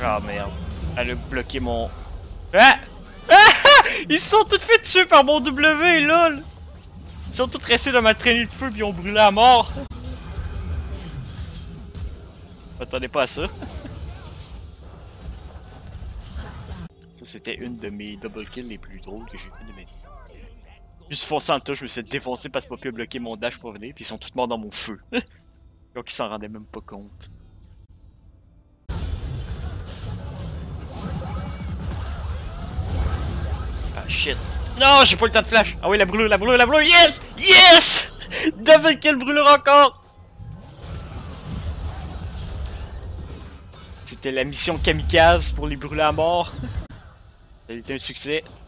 Ah merde. Elle a bloqué mon... Ah! Ah! Ils se sont tous fait tuer par mon W, lol! Ils sont tous restés dans ma traînée de feu puis ils ont brûlé à mort! Je m'attendais pas à ça. Ça c'était une de mes double kills les plus drôles que j'ai fait de mes... Juste foncé en touche, je me suis défoncé parce que pas pu bloquer mon dash pour venir puis ils sont tous morts dans mon feu. Donc ils s'en rendaient même pas compte. Ah shit. Non, j'ai pas le temps de flash. Ah oui, la brûlure, la brûlure, la brûlure. Yes! Yes! Double kill brûlure encore. C'était la mission kamikaze pour les brûler à mort. Ça a été un succès.